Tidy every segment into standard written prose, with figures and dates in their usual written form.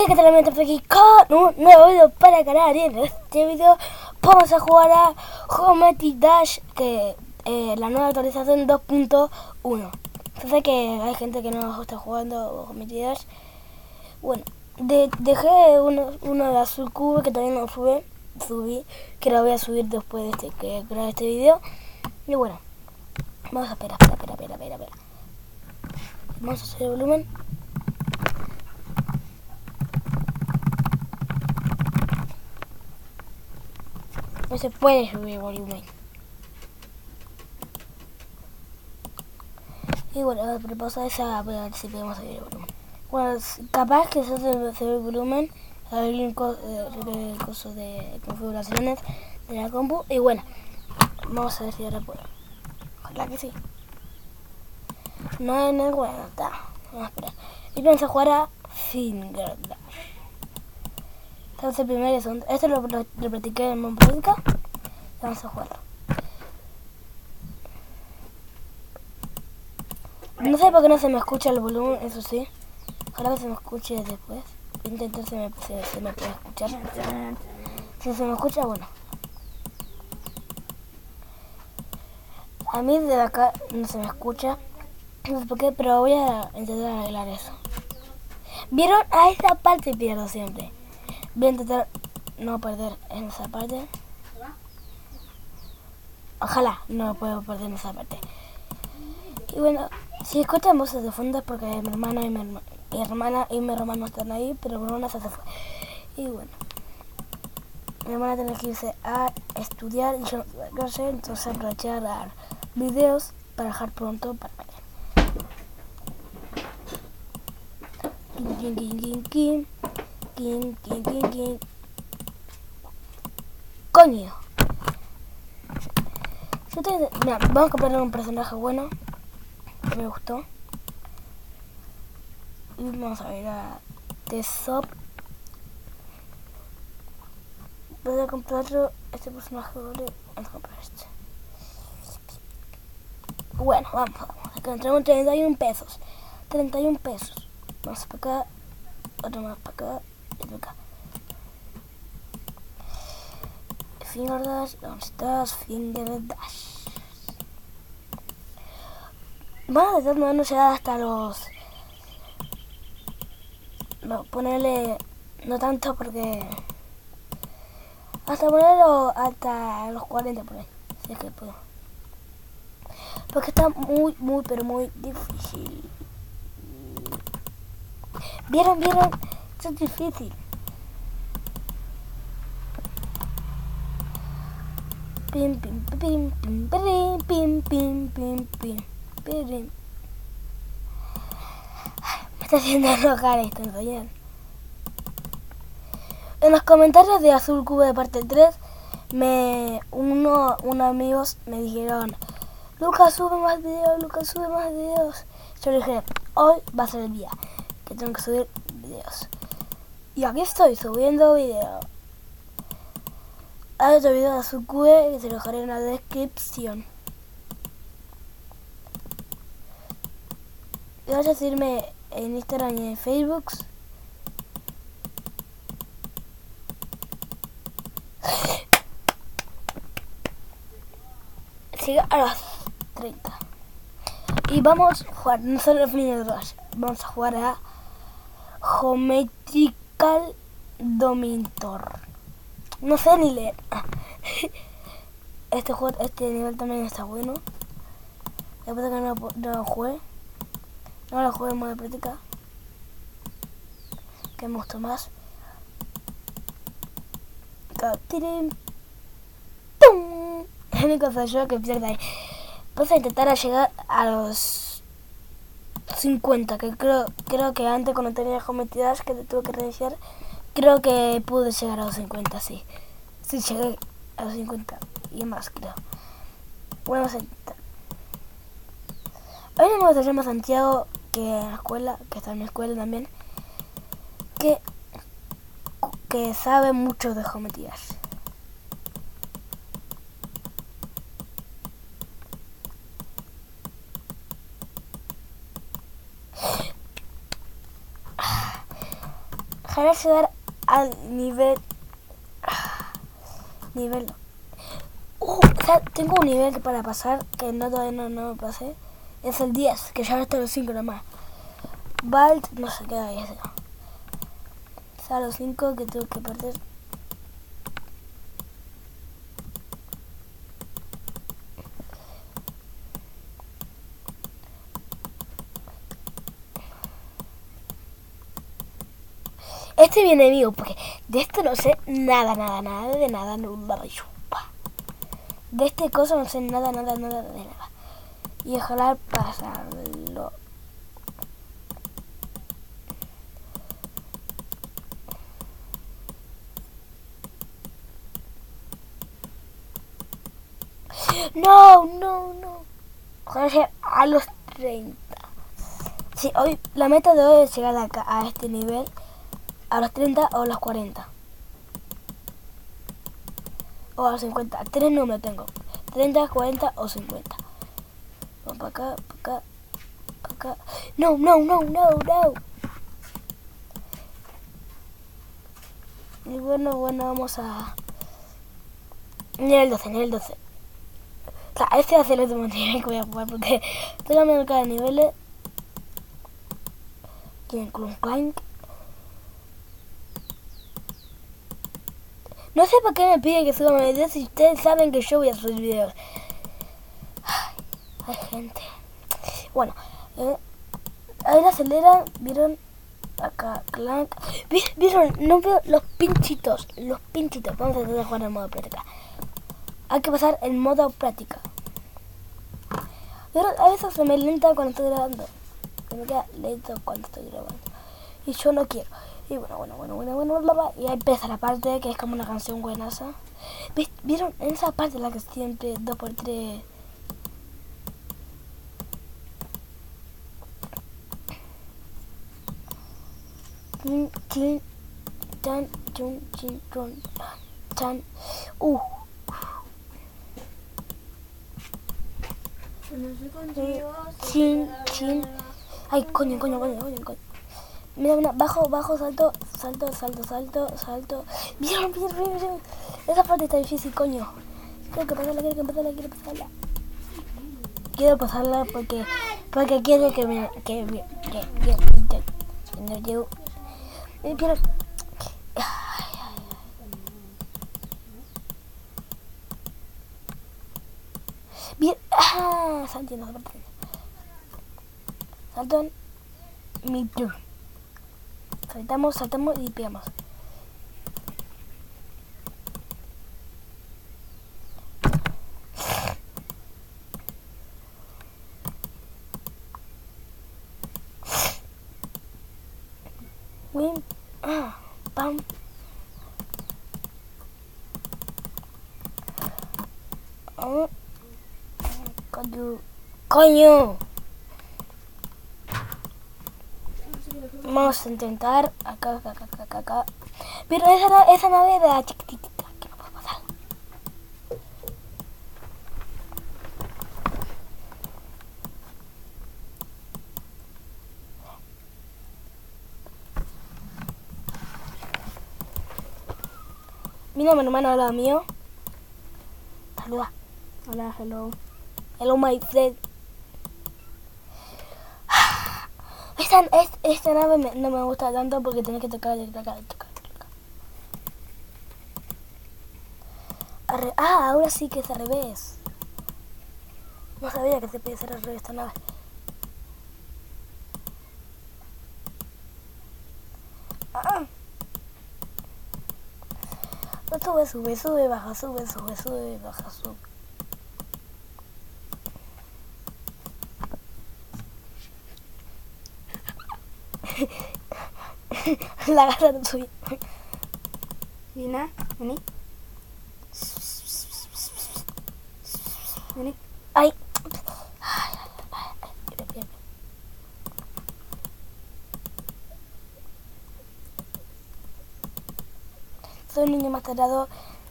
¿Qué tal amigos? Aquí con un nuevo video para el canal. Y en este video vamos a jugar a Geometry Dash, que la nueva actualización 2.1. Yo sé que hay gente que no está jugando Geometry Dash. Bueno, dejé uno de Azul Cube que todavía no subí, que lo voy a subir después de que grabe este video. Y bueno, vamos a esperar. Vamos a hacer el volumen. No se puede subir volumen. Y bueno, a ver, pausa esa, a ver si podemos subir el volumen. Bueno, capaz que se ve el volumen. Hay un coso de configuraciones de la compu. Y bueno, vamos a ver si ahora puedo. Ojalá que sí. No, bueno, está. Vamos a esperar. Y vamos a jugar a Finger Dash. Este es el primer y segundo. Este lo practiqué en Monpolítica. Vamos a jugarlo. No sé por qué no se me escucha el volumen, eso sí. Ojalá que se me escuche después. Voy a intentar si se me puede escuchar. Si se me escucha, bueno. A mí de acá no se me escucha. No sé por qué, pero voy a intentar arreglar eso. ¿Vieron? A esa parte pierdo siempre. Voy a intentar no perder en esa parte. Ojalá no puedo perder en esa parte. Y bueno, si escuchan voces de fondo es porque mi hermana y mi hermano están ahí, pero Bruna se fue. Y bueno, mi hermana tiene que irse a estudiar y yo no sé, entonces aprovechar a dar videos para dejar pronto para mañana. Coño. Mira, vamos a comprar un personaje bueno que me gustó. Y vamos a ver a Tesop. Voy a comprar este personaje, ¿vale? Vamos a comprar este. Bueno, vamos. Acá tenemos 31 pesos. 31 pesos. Vamos para acá. Otro más para acá. Y para acá. Finger Dash. ¿Dónde estás? Finger Dash. Vamos a tratar de no llegar hasta los... No, ponerle... No tanto porque... Hasta ponerlo hasta los 40 por ahí. Si es que puedo. Porque está pero muy difícil. ¿Vieron? Esto es difícil. Pim. Me está haciendo enojar esto, ¿no? En los comentarios de Azul Cube de parte 3, unos amigos me dijeron: Lucas, sube más videos. Yo le dije: hoy va a ser el día que tengo que subir videos. Y aquí estoy subiendo videos. Hay otro video de Azul Cube que se lo dejaré en la descripción. Y vas a seguirme en Instagram y en Facebook. Sigue a las 30. Y vamos a jugar, no solo a Finger Dash, vamos a jugar a Geometrical Dominator. No sé ni leer. Este nivel también está bueno. Después de que no lo jugué. No lo jugué en modo de práctica. Que me gustó más. ¡Pum! La única soy yo que pierda ahí. Vamos a intentar llegar a los 50, que creo que antes cuando tenía Geometry Dash que tuve que reiniciar, creo que pude llegar a los 50, sí. Sí, llegué a los 50 y más, creo. Bueno, vamos a intentar. Hay un amigo que se llama Santiago, que en la escuela, que está en mi escuela también, que sabe mucho de Geometry Dash. para llegar al nivel... Nivel... o sea, tengo un nivel para pasar que todavía no me pasé. Es el 10, que ya está a los 5 nomás. Balt, no sé qué hay ese. O sea, a los 5 que tengo que perder. Este es mi enemigo, porque de esto no sé nada, de nada, no, de este cosa no sé nada, de nada. Y ojalá pasarlo. No. Ojalá llegue a los 30. Sí, hoy, la meta de hoy es llegar a este nivel. A los 30 o a los 40. O a los 50. 3 números tengo. 30, 40 o 50. Vamos para acá. No. Y bueno, vamos a... Nivel 12. O sea, este va a ser el último nivel que voy a jugar porque estoy cambiando cada nivel. Tienen Clank. No sé por qué me piden que suba mis videos si ustedes saben que yo voy a subir videos. Ay, gente. Bueno, ahí la aceleran, vieron acá, Clank. ¿Vieron? No veo los pinchitos. Vamos a tratar de jugar en modo práctica. Hay que pasar en modo práctica. Pero a veces se me lenta cuando estoy grabando. Se me queda lento cuando estoy grabando. Y yo no quiero. Y bueno. Y ahí empieza la parte que es como una canción buenaza. ¿Vieron? En esa parte en la que siempre 2x3... Chan. Chin. Ay, coño. Mira, bajo, salto. Bien. Esa parte está difícil, coño. Quiero pasarla. Quiero pasarla porque quiero que me llevo. Quiero... Bien. Santi, no se parte. Salto en mi turn. Saltamos y pegamos. Win. Pam. Coño. Vamos a intentar acá. Pero esa nave era chiquitita, que no puedo pasar. Mira, mi hermano al lado mío. Saluda. Hola, hello. Hello, my friend. Esta nave no me gusta tanto porque tenés que tocar. Ahora sí que es al revés. No sabía que se podía hacer al revés esta nave. Sube, baja, sube. La gata no subí. Lina, vení. Vení. Ay. Soy un niño más tardado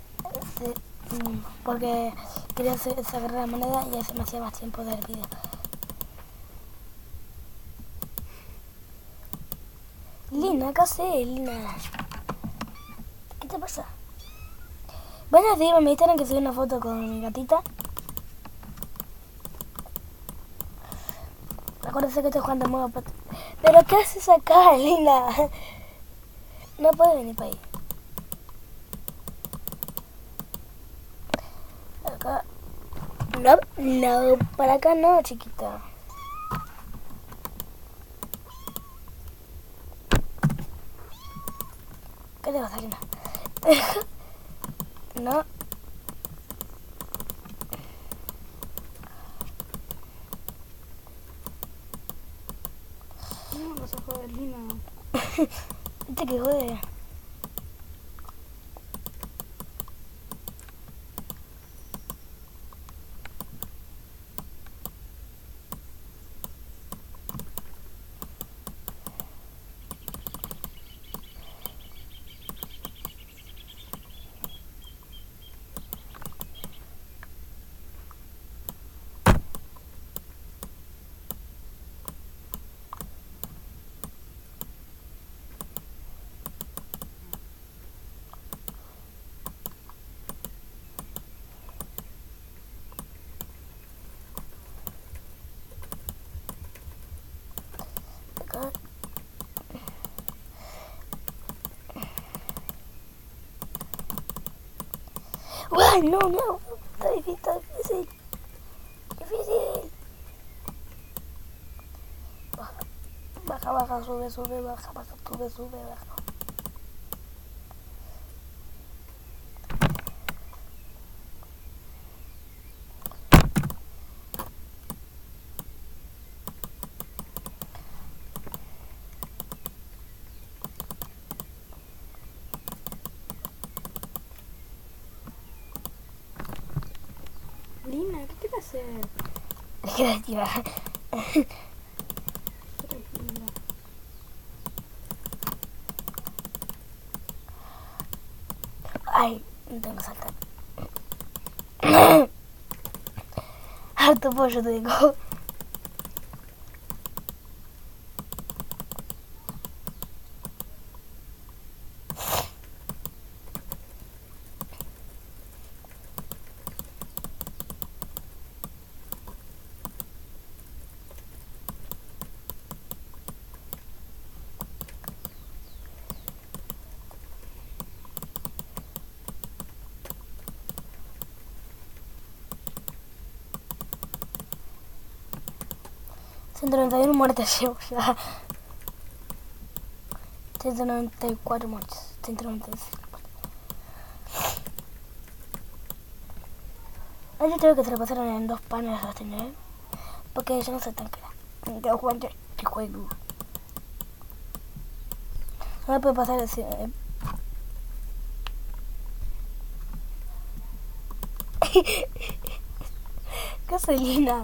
porque quería sacar la moneda y ya se me hacía más tiempo del vídeo. Lina. Lina, ¿qué haces, Lina? ¿Qué te pasa? Vayan a seguirme en mi Instagram que subí una foto con mi gatita. Acuérdense que estoy jugando en modo pato. ¿Pero qué haces acá, Lina? No puedes venir para ahí. Acá. No, para acá no, chiquita. ¿Qué te pasa, Lina? No. No vas a joder, Lina. Viste que jode. Acá. ¡Uy, no! Está difícil. Difícil. Baja, sube, baja, sube, baja. Lina, ¿qué quieres hacer? Creativa. Tranquila. Ay, no tengo que saltar. Harto pollo tengo. ...191 muertes llevo ya. 194 muertes. 195. Yo tengo que se lo pasaron en 2 paneles a los tener. Porque yo no sé tan clara. Tengo que jugar el juego. No me puede pasar ese. ¿Qué hace, Lina?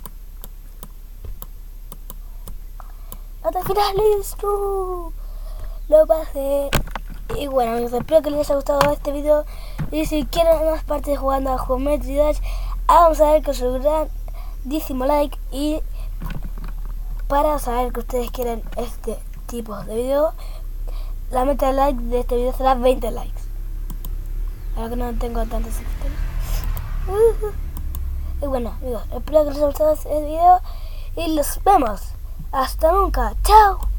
Hasta el final, listo. Lo pasé. Y bueno, amigos, espero que les haya gustado este video. Y si quieren más partes jugando a Geometry Dash, vamos a ver con su grandísimo like. Y para saber que ustedes quieren este tipo de video, la meta de like de este video será 20 likes. Ahora que no tengo tantos seguidores. Y bueno, amigos, espero que les haya gustado este video. Y los vemos. Hasta nunca. Chao.